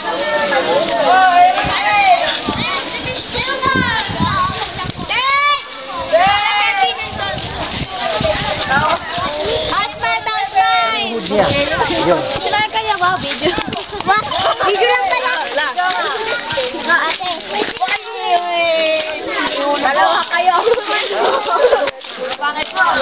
Smile kayo ba? Video. Video lang pala. Ate. Dalawa kayo. Bakit po?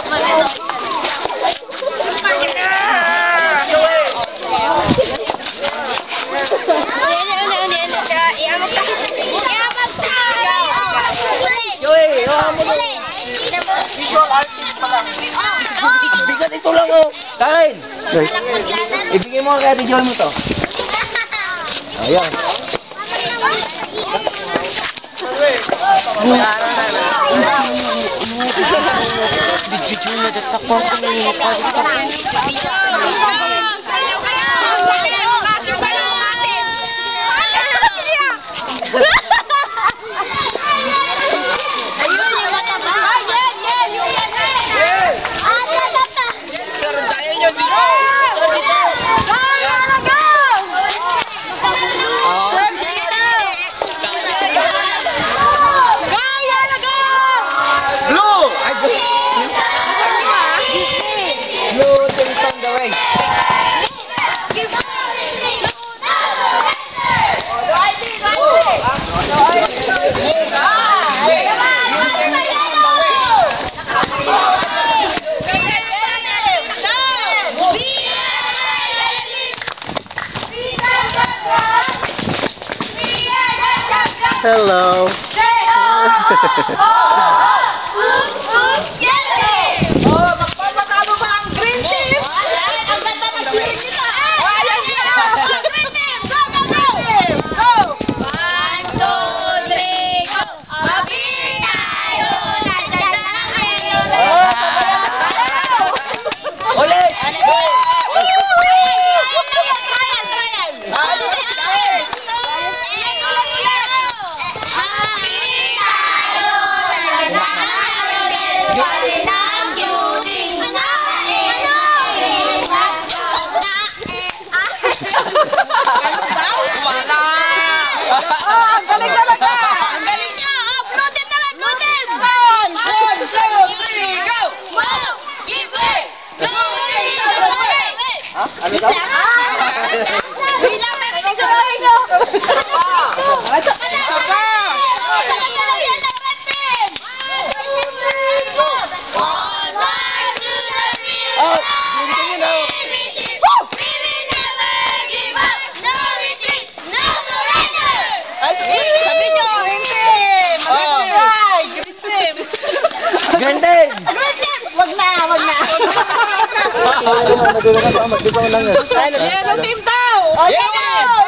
Visual artist pala. Bigat ito lang oh. Kain. Ibigay mo kaya visual mo to. Ayan. Video na dito ko sa Hello. Magpapatalo ba ang green team? Ang ganda ng green team. Green team, go, go, go. Go. 1, 2, 3, go. Mabili tayo. Nandiyan na kayo. Ulit. Ano daw? Gandeng! Wag na, wag na. Madula ka lang yan. Yellow team daw! Yes!